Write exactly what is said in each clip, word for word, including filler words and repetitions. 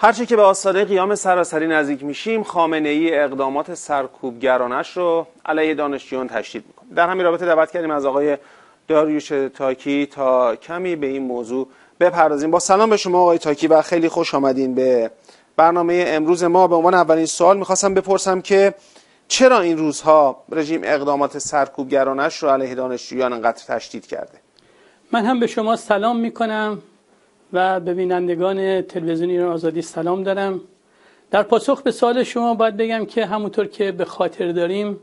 هرچه که به آستانه قیام سراسری نزدیک میشیم، خامنه‌ای اقدامات سرکوبگرانش رو علیه دانشجویان تشدید میکنه. در همین رابطه دعوت کردیم از آقای داریوش تاکی تا کمی به این موضوع بپردازیم. با سلام به شما آقای تاکی و خیلی خوش آمدین به برنامه امروز ما. به عنوان اولین سوال میخواستم بپرسم که چرا این روزها رژیم اقدامات سرکوبگرانش رو علیه دانشجویان انقدر تشدید کرده؟ من هم به شما سلام میکنم و به بینندگان تلویزیون ایران آزادی سلام دارم. در پاسخ به سوال شما باید بگم که همونطور که به خاطر داریم،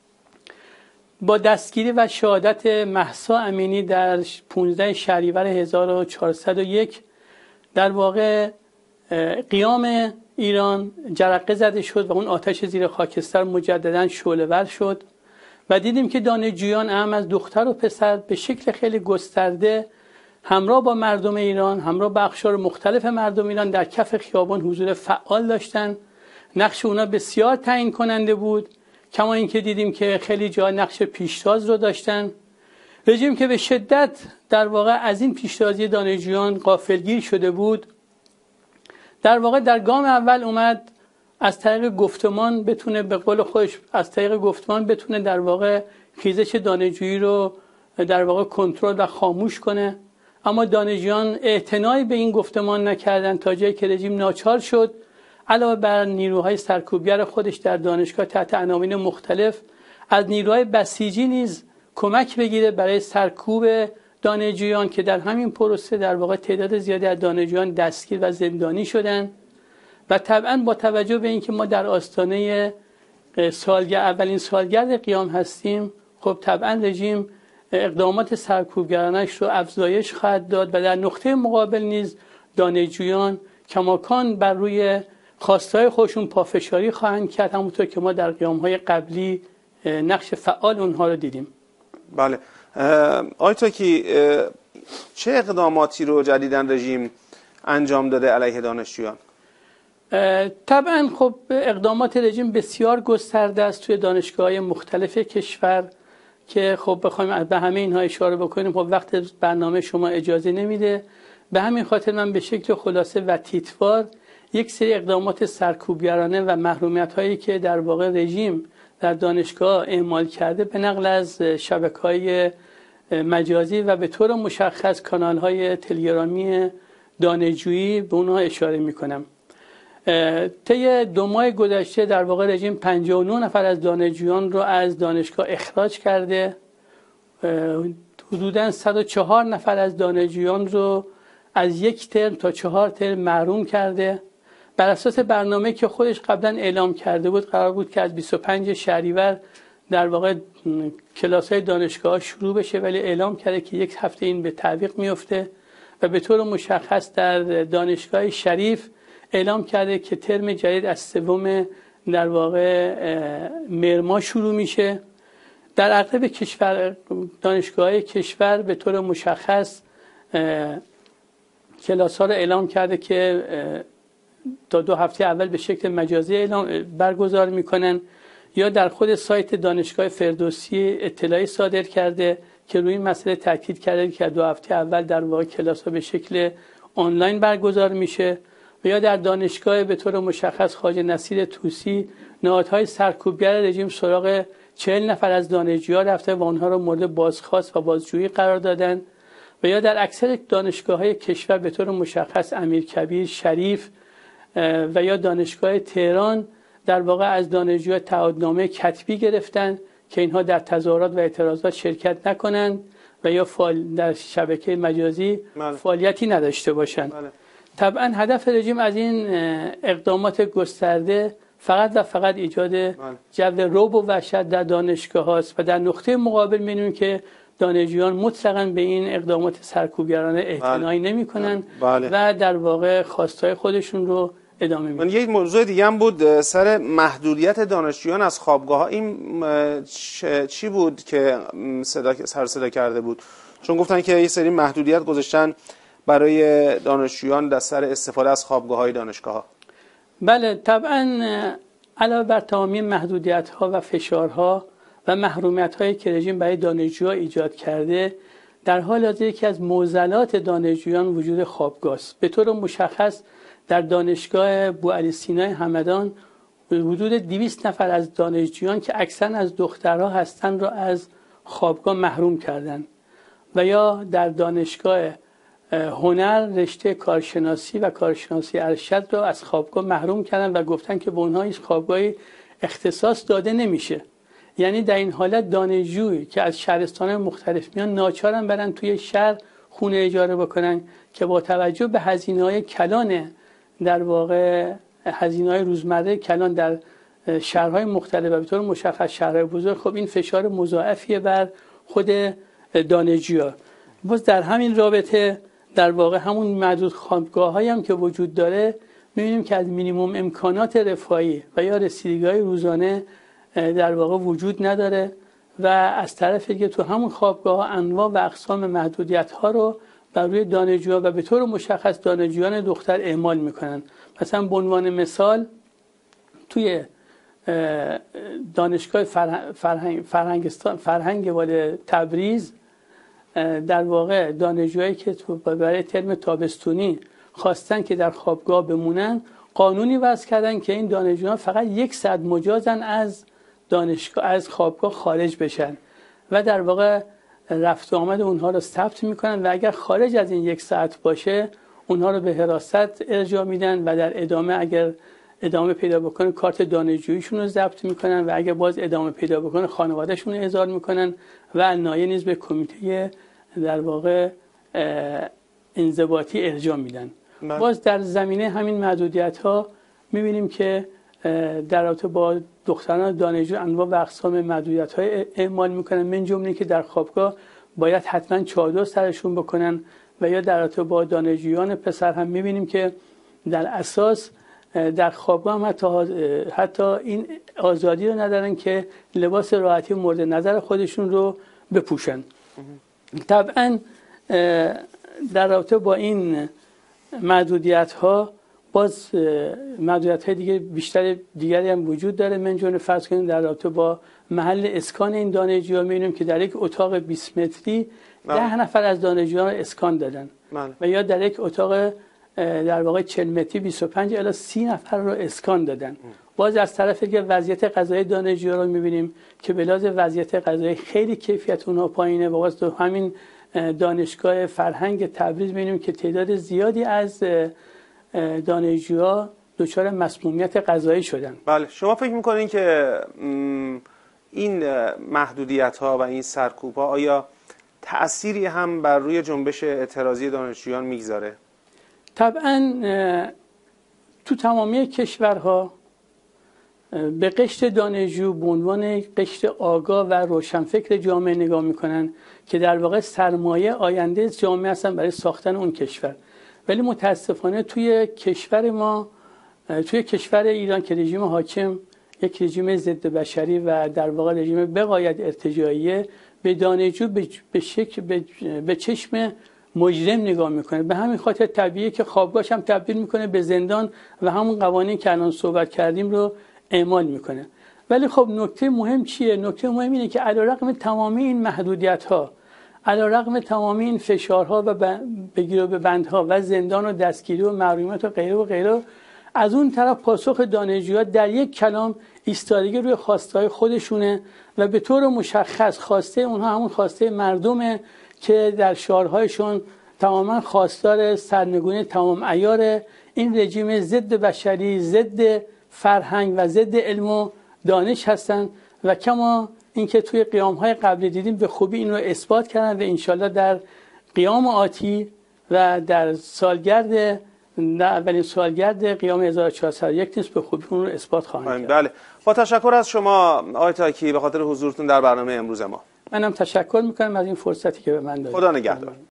با دستگیری و شهادت مهسا امینی در پانزده شهریور هزار و چهارصد و یک در واقع قیام ایران جرقه زده شد و اون آتش زیر خاکستر مجددا شعله‌ور شد و دیدیم که دانشجویان هم از دختر و پسر به شکل خیلی گسترده همراه با مردم ایران، همراه با اقشار مختلف مردم ایران در کف خیابان حضور فعال داشتن. نقش اونا بسیار تعیین کننده بود، کما اینکه دیدیم که خیلی جا نقش پیشتاز رو داشتن. رژیم که به شدت در واقع از این پیشتازی دانشجویان غافلگیر شده بود، در واقع در گام اول اومد از طریق گفتمان بتونه به قول خودش از طریق گفتمان بتونه در واقع خیزش دانشجویی رو در واقع کنترل و خاموش کنه. اما دانشجویان اعتنایی به این گفتمان نکردن تا جایی که رژیم ناچار شد علاوه بر نیروهای سرکوبگر خودش در دانشگاه تحت عناوین مختلف از نیروهای بسیجی نیز کمک بگیره برای سرکوب دانشجویان که در همین پروسه در واقع تعداد زیادی از دانشجویان دستگیر و زندانی شدند. و طبعا با توجه به اینکه ما در آستانه سالگرد اولین سالگرد قیام هستیم، خب طبعا رژیم اقدامات سرکوبگرانش رو افزایش خواهد داد و در نقطه مقابل نیز دانشجویان کماکان بر روی خواستهای خودشون پافشاری خواهند کرد، همونطور که ما در قیام‌های قبلی نقش فعال اونها رو دیدیم. بله. آقای تاکی، چه اقداماتی رو جدیداً رژیم انجام داده علیه دانشجویان؟ طبعا خب اقدامات رژیم بسیار گسترده است توی دانشگاه‌های مختلف کشور که خب بخوایم به همه اینها اشاره بکنیم خب وقت برنامه شما اجازه نمیده. به همین خاطر من به شکل خلاصه و تیتوار یک سری اقدامات سرکوبگرانه و محرومیت‌هایی که در واقع رژیم در دانشگاه اعمال کرده به نقل از شبکه‌های مجازی و به طور مشخص کانال‌های تلگرامی دانشجویی به اونها اشاره می‌کنم. طی دو ماه گذشته در واقع رژیم پنجاه و نه نفر از دانشجویان رو از دانشگاه اخراج کرده، حدوداً صد و چهار نفر از دانشجویان رو از یک ترم تا چهار ترم محروم کرده. بر اساس برنامه که خودش قبلا اعلام کرده بود قرار بود که از بیست و پنج شهریور در واقع کلاس‌های دانشگاه شروع بشه، ولی اعلام کرده که یک هفته این به تعویق میفته و به طور مشخص در دانشگاه شریف اعلام کرده که ترم جدید از سوم در واقع مهر ماه شروع میشه. در اغلب کشور دانشگاه‌های کشور به طور مشخص کلاس ها رو اعلام کرده که تا دو هفته اول به شکل مجازی اعلام برگزار میکنن، یا در خود سایت دانشگاه فردوسی اطلاعی صادر کرده که روی این مسئله تاکید کرده که دو هفته اول در واقع کلاس ها به شکل آنلاین برگزار میشه. و یا در دانشگاه به طور مشخص خواجه نصیر طوسی نهادهای سرکوبگر رژیم سراغ چهل نفر از دانشجوها رفته و آنها را مورد بازخواست و بازجویی قرار دادن. و یا در اکثر دانشگاه‌های کشور به طور مشخص امیرکبیر، شریف و یا دانشگاه تهران در واقع از دانشجوها تعهدنامه کتبی گرفتن که اینها در تظاهرات و اعتراضات شرکت نکنند و یا فعال در شبکه مجازی فعالیتی نداشته باشند. بله. طبعا هدف رژیم از این اقدامات گسترده فقط و فقط ایجاد جو رعب و وحشت در دانشگاه هاست و در نقطه مقابل می‌بینیم که دانشجویان مطلقاً به این اقدامات سرکوبگرانه اعتنایی نمی‌کنند بله. و در واقع خواستهای خودشون رو ادامه میدن. یک موضوع دیگه هم بود سر محدودیت دانشجویان از خوابگاه‌ها. این چی بود که صدا سر صدا کرده بود؟ چون گفتن که یه سری محدودیت گذاشتن برای دانشجویان در سر استفاده از خوابگاه‌های دانشگاه‌ها. بله طبعاً علاوه بر تمامی محدودیت‌ها و فشارها و محرومیت‌هایی که رژیم برای دانشجوها ایجاد کرده، در حال حاضر یکی از معضلات دانشجویان وجود خوابگاه است. به طور مشخص در دانشگاه بوعلی سینای همدان حدود دویست نفر از دانشجویان که اکثرا از دخترها هستند را از خوابگاه محروم کردند. و یا در دانشگاه هنر رشته کارشناسی و کارشناسی ارشد را از خوابگاه محروم کردن و گفتن که به اونها هیچ خوابگاهی اختصاص داده نمیشه. یعنی در این حالت دانشجویی که از شهرستان‌های مختلف میان ناچارن برن توی شهر خونه اجاره بکنن که با توجه به هزینه‌های کلان در واقع هزینه‌های روزمره کلان در شهرهای مختلف و به طور مشخص شهرهای بزرگ، خب این فشار مضاعفیه بر خود دانشجوها. باز در همین رابطه در واقع همون محدود خوابگاه‌هایی هم که وجود داره می‌بینیم که از مینیمم امکانات رفاهی و یا رسیدگی‌های روزانه در واقع وجود نداره و از طرف دیگه تو همون خوابگاه‌ها انواع و اقسام محدودیت‌ها رو بر روی دانشجوها و به طور مشخص دانشجویان دختر اعمال میکنن. مثلا به عنوان مثال توی دانشگاه فرهنگ فرهنگستان فرهنگ والد تبریز در واقع دانشجوهایی که برای ترم تابستونی خواستن که در خوابگاه بمونن قانونی وضع کردن که این دانشجوها فقط یک ساعت مجازن از دانشگاه از خوابگاه خارج بشن و در واقع رفت و آمد اونها رو ثبت میکنن و اگر خارج از این یک ساعت باشه اونها رو به حراست ارجاع میدن و در ادامه اگر ادامه پیدا بکنه کارت دانشجوییشون رو ضبط میکنن و اگر باز ادامه پیدا بکنه خانوادهشون رو احضار میکنن و نایه نیز به کمیته در واقع انضباطی ارجاع میدن. من. باز در زمینه همین محدودیت ها میبینیم که در رابطه با دختران دانشجو انواع و اقسام محدودیت های اعمال میکنن، من جمله که در خوابگاه باید حتما چادر سرشون بکنن و یا در رابطه با دانشجویان پسر هم میبینیم که در اساس در خوابگاه هم حتی, حتی این آزادی رو ندارن که لباس راحتی مورد نظر خودشون رو بپوشن. طبعا در رابطه با این محدودیت ها باز محدودیت های دیگه بیشتر دیگری هم وجود داره. من جمله فرض کنیم در رابطه با محل اسکان این دانشجوها می‌بینیم که در یک اتاق بیست متری ده نفر از دانشجویان رو اسکان دادن من. و یا در یک اتاق در واقع چهل متری بیست و پنج الی سی نفر رو اسکان دادن. ام. باز از طرف دیگه وضعیت غذایی دانشجوها رو می‌بینیم که به لحاظ وضعیت غذایی خیلی کیفیت اونها پایینه و باز تو همین دانشگاه فرهنگ تبریز می‌بینیم که تعداد زیادی از دانشجوها دچار مسمومیت غذایی شدن. بله، شما فکر می‌کنین که این محدودیت‌ها و این سرکوب‌ها آیا تأثیری هم بر روی جنبش اعتراضی دانشجویان میگذاره؟ طبعاً تو تمامی کشورها به قشر دانشجو به عنوان قشر آگاه و روشنفکر جامعه نگاه میکنن که در واقع سرمایه آینده جامعه هستن برای ساختن اون کشور. ولی متاسفانه توی کشور ما، توی کشور ایران که رژیم حاکم یک رژیم ضد بشری و در واقع رژیم بغایت ارتجاعیه، به دانشجو به شکل به چشم مجرم نگاه میکنه. به همین خاطر طبیعیه که خوابگاهش هم تبدیل میکنه به زندان و همون قوانین که الان صحبت کردیم رو اعمال میکنه. ولی خب نکته مهم چیه؟ نکته مهم اینه که علیرغم تمامی این محدودیت ها، علیرغم تمامی این فشارها و بگیر و ببندها و زندان و دستگیری و محرومیت و غیره و غیره، از اون طرف پاسخ دانشجوها در یک کلام ایستادگی روی خواستهای خودشونه و به طور مشخص خواسته اونها همون خواسته مردمه که در شعارهایشون تماما خواستار سرنگونی تمام عیار این رژیم ضد بشری، ضد فرهنگ و ضد علم و دانش هستن و کما اینکه توی قیام‌های قبلی دیدیم به خوبی این رو اثبات کردن و انشالله در قیام آتی و در سالگرد در اولین سالگرد قیام هزار و چهارصد و یک نیست به خوبی اون رو اثبات خواهند کرد. بله، با تشکر از شما آقای تاکی به خاطر حضورتون در برنامه امروز ما. منم تشکر میکنم از این فرصتی که به من دادید. خدا نگهدار.